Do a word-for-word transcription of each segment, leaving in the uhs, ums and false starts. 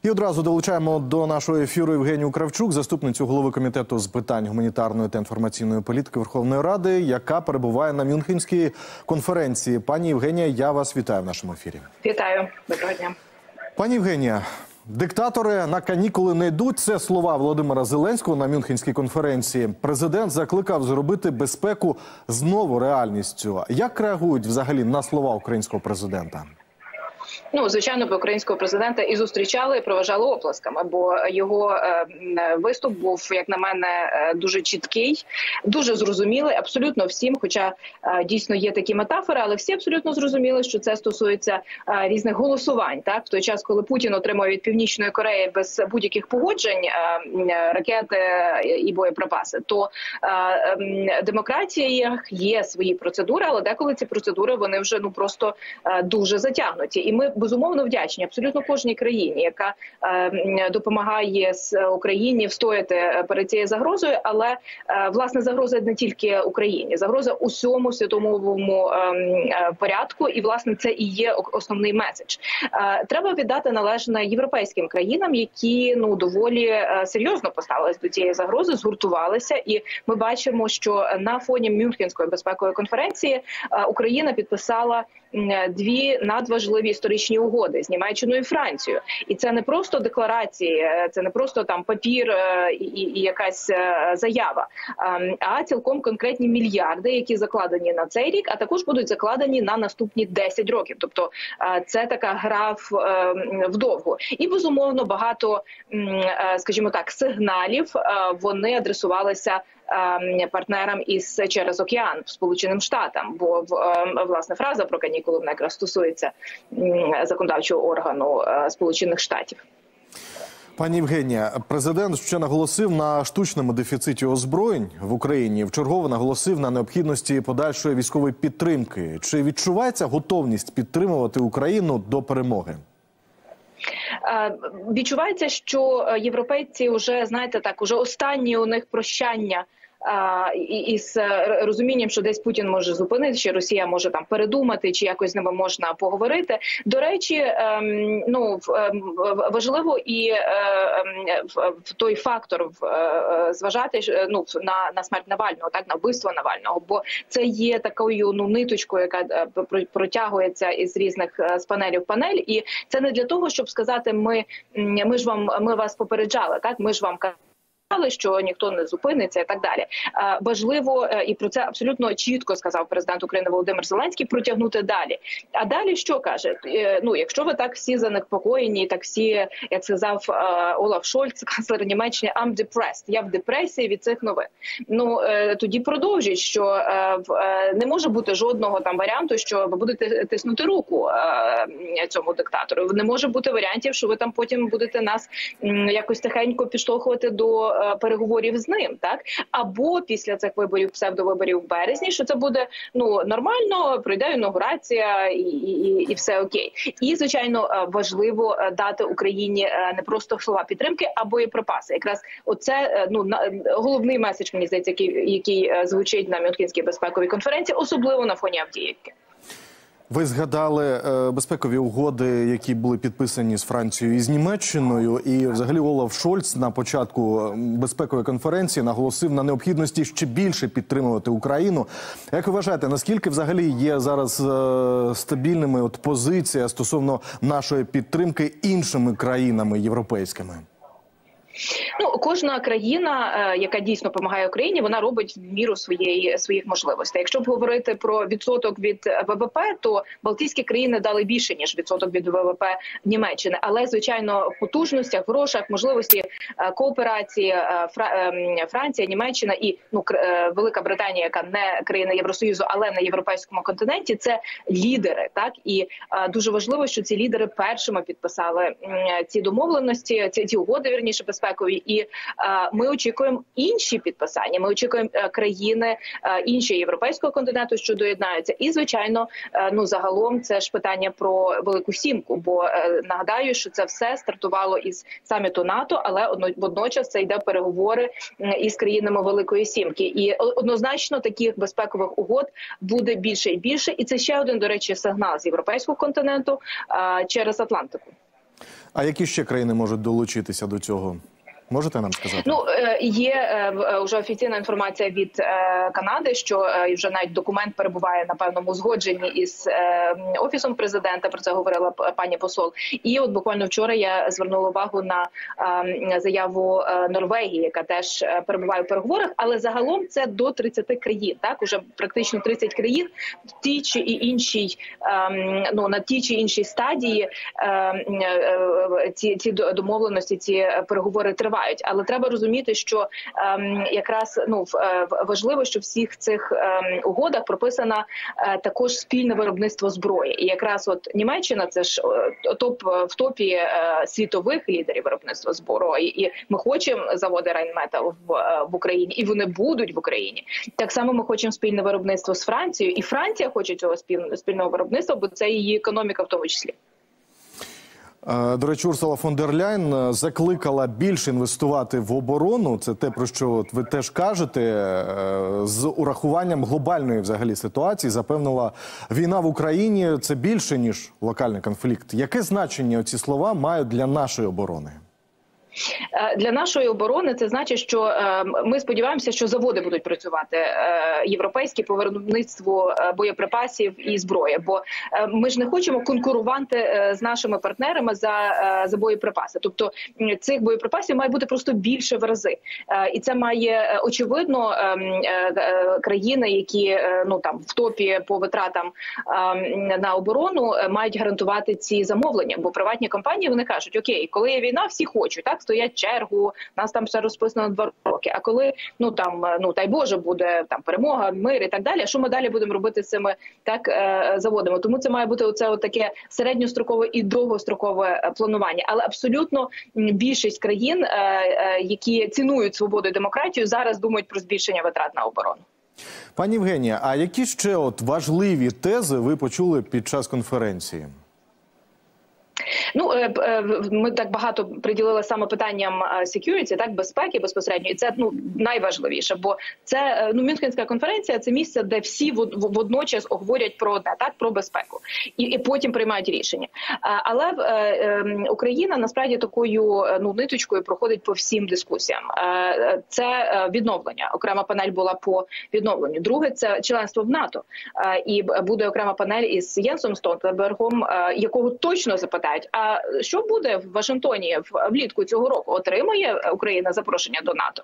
І одразу долучаємо до нашого ефіру Євгенію Кравчук, заступницю голови комітету з питань гуманітарної та інформаційної політики Верховної Ради, яка перебуває на Мюнхенській конференції. Пані Євгенія, я вас вітаю в нашому ефірі. Вітаю. Доброго дня. Пані Євгенія, диктатори на канікули не йдуть. Це слова Володимира Зеленського на Мюнхенській конференції. Президент закликав зробити безпеку знову реальністю. Як реагують взагалі на слова українського президента? Ну, звичайно, бо українського президента і зустрічали, і проважали оплесками, бо його е, виступ був, як на мене, дуже чіткий, дуже зрозумілий абсолютно всім, хоча е, дійсно є такі метафори, але всі абсолютно зрозуміли, що це стосується е, різних голосувань. Так, в той час, коли Путін отримав від Північної Кореї без будь-яких погоджень е, ракети і боєприпаси, то е, е, демократіях є свої процедури, але деколи ці процедури, вони вже ну просто е, дуже затягнуті. І ми безумовно вдячні абсолютно кожній країні, яка е, допомагає Україні встояти перед цією загрозою. Але е, власне загроза не тільки Україні, загроза усьому світовому е, порядку. І власне це і є основний меседж. Е, треба віддати належне європейським країнам, які ну доволі е, серйозно поставились до цієї загрози, згуртувалися. І ми бачимо, що на фоні Мюнхенської безпекової конференції е, Україна підписала дві надважливі історичні угоди з Німеччиною і Францією. І це не просто декларації, це не просто там папір і, і якась заява, а цілком конкретні мільярди, які закладені на цей рік, а також будуть закладені на наступні десять років. Тобто це така гра вдовгу. І, безумовно, багато, скажімо так, сигналів вони адресувалися партнерам із через океан, Сполученим Штатам, бо власне фраза про канікули вона якраз стосується законодавчого органу Сполучених Штатів. Пані Євгенія, президент ще наголосив на штучному дефіциті озброєнь в Україні. Вчергово наголосив на необхідності подальшої військової підтримки. Чи відчувається готовність підтримувати Україну до перемоги? Відчувається, що європейці вже, знаєте, так, уже останні у них прощання із розумінням, що десь Путін може зупинити, чи Росія може там передумати, чи якось з ними можна поговорити. До речі, ну важливо і в той фактор зважати ну на на смерть Навального, так, на вбивство Навального, бо це є такою ну ниточкою, яка протягується із різних з панелів в панель, і це не для того, щоб сказати, ми ми ж вам ми вас попереджали, так, ми ж вам що ніхто не зупиниться і так далі. Важливо, і про це абсолютно чітко сказав президент України Володимир Зеленський, протягнути далі. А далі що каже? Ну, якщо ви так всі занепокоєні, так всі, як сказав Олаф Шольц, канцлер Німеччини, I'm depressed, я в депресії від цих новин. Ну, тоді продовжіть, що не може бути жодного там варіанту, що ви будете тиснути руку цьому диктатору. Не може бути варіантів, що ви там потім будете нас якось тихенько підштовхувати до переговорів з ним, так? Або після цих виборів, псевдовиборів в березні, що це буде ну нормально, пройде інаугурація і, і, і все окей. І, звичайно, важливо дати Україні не просто слова підтримки, а боєприпаси. Якраз оце ну головний меседж, мені здається, який, який звучить на Мюнхенській безпековій конференції, особливо на фоні Авдіївки. Ви згадали е, безпекові угоди, які були підписані з Францією і з Німеччиною. І взагалі Олаф Шольц на початку безпекової конференції наголосив на необхідності ще більше підтримувати Україну. Як ви вважаєте, наскільки взагалі є зараз е, стабільними от позиція стосовно нашої підтримки іншими країнами європейськими? Ну, кожна країна, яка дійсно допомагає Україні, вона робить в міру своєї своїх можливостей. Якщо б говорити про відсоток від ВВП, то Балтійські країни дали більше ніж відсоток від ВВП Німеччини. Але звичайно, в потужностях, в грошах, можливості кооперації Франція, Німеччина і ну Велика Британія, яка не країна Євросоюзу, але на європейському континенті, це лідери. Так і дуже важливо, що ці лідери першими підписали ці домовленості, ці, ці угоди, вірніше, безпекові. І е, ми очікуємо інші підписання. Ми очікуємо е, країни е, інші європейського континенту, що доєднаються. І, звичайно, е, ну загалом це ж питання про Велику Сімку. Бо е, нагадаю, що це все стартувало із саміту НАТО, але одно, водночас це йде переговори е, із країнами Великої Сімки. І однозначно таких безпекових угод буде більше і більше. І це ще один, до речі, сигнал з європейського континенту е, через Атлантику. А які ще країни можуть долучитися до цього? Можете нам сказати? Ну, є вже офіційна інформація від Канади, що вже навіть документ перебуває на певному узгодженні із Офісом президента, про це говорила пані посол. І от буквально вчора я звернула увагу на заяву Норвегії, яка теж перебуває в переговорах, але загалом це до тридцяти країн, так, уже практично тридцять країн в тій чи іншій, ну, на тій чи іншій стадії ці, ці домовленості, ці переговори тривають. Але треба розуміти, що ем, якраз ну важливо, що в всіх цих ем, угодах прописано е, також спільне виробництво зброї. І якраз от Німеччина це ж е, топ в топі е, світових лідерів виробництва зброї. І ми хочемо заводи Rheinmetall в, е, в Україні, і вони будуть в Україні. Так само ми хочемо спільне виробництво з Францією, і Франція хоче цього спільного спільного виробництва, бо це її економіка в тому числі. До речі, Урсула фон дер Ляйн закликала більше інвестувати в оборону. Це те, про що ви теж кажете. З урахуванням глобальної взагалі ситуації запевнила, війна в Україні – це більше, ніж локальний конфлікт. Яке значення ці слова мають для нашої оборони? Для нашої оборони це значить, що ми сподіваємося, що заводи будуть працювати європейські по виробництву боєприпасів і зброї. Бо ми ж не хочемо конкурувати з нашими партнерами за, за боєприпаси. Тобто цих боєприпасів має бути просто більше в рази. І це має, очевидно, країни, які ну, там, в топі по витратам на оборону, мають гарантувати ці замовлення. Бо приватні компанії, вони кажуть, окей, коли є війна, всі хочуть, так? Стоять чергу, нас там все розписано на два роки. А коли, ну там, ну дай Боже, буде там перемога, мир і так далі, що ми далі будемо робити з цими так заводами? Тому це має бути оце от таке середньострокове і довгострокове планування. Але абсолютно більшість країн, які цінують свободу і демократію, зараз думають про збільшення витрат на оборону. Пані Євгенія, а які ще от важливі тези ви почули під час конференції? Ну, ми так багато приділили саме питанням security, так, безпеки безпосередньо, і це ну найважливіше, бо це ну Мюнхенська конференція, це місце, де всі водночас говорять про одне, так, про безпеку, і, і потім приймають рішення. Але е, Україна насправді такою ну ниточкою проходить по всім дискусіям. Це відновлення. Окрема панель була по відновленню. Друге, це членство в НАТО, і буде окрема панель із Єнсом Столтенбергом, якого точно запитають. А що буде в Вашингтоні влітку цього року? Отримує Україна запрошення до НАТО?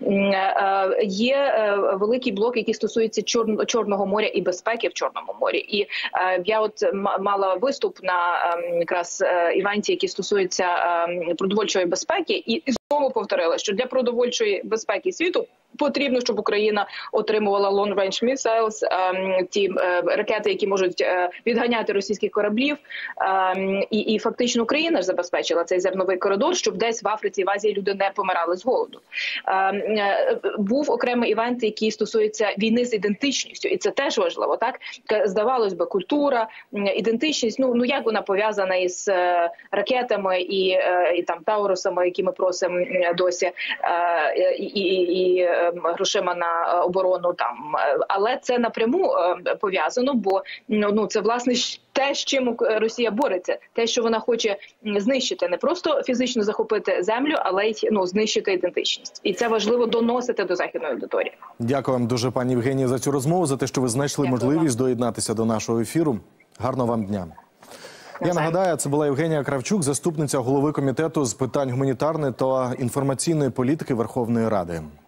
Є великий блок, який стосується Чорного моря і безпеки в Чорному морі. І я от мала виступ на якраз івенті, який стосується продовольчої безпеки, і знову повторила, що для продовольчої безпеки світу потрібно, щоб Україна отримувала long range missiles, ті ракети, які можуть відганяти російських кораблів. І, і фактично Україна ж забезпечила цей зерновий коридор, щоб десь в Африці і в Азії люди не помирали з голоду. Був окремий івент, який стосується війни з ідентичністю, і це теж важливо, так? Здавалось би, культура, ідентичність, ну, ну як вона пов'язана із ракетами і, і там таурусами, які ми просимо досі, і, і, і грошима на оборону там, але це напряму пов'язано, бо ну це власне те, з чим Росія бореться, те, що вона хоче знищити, не просто фізично захопити землю, але й ну знищити ідентичність, і це важливо доносити до західної аудиторії. Дякую вам дуже, пані Євгенія, за цю розмову, за те, що ви знайшли Дякую можливість вам. доєднатися до нашого ефіру. Гарного вам дня. Я нагадаю, це була Євгенія Кравчук, заступниця голови комітету з питань гуманітарної та інформаційної політики Верховної Ради.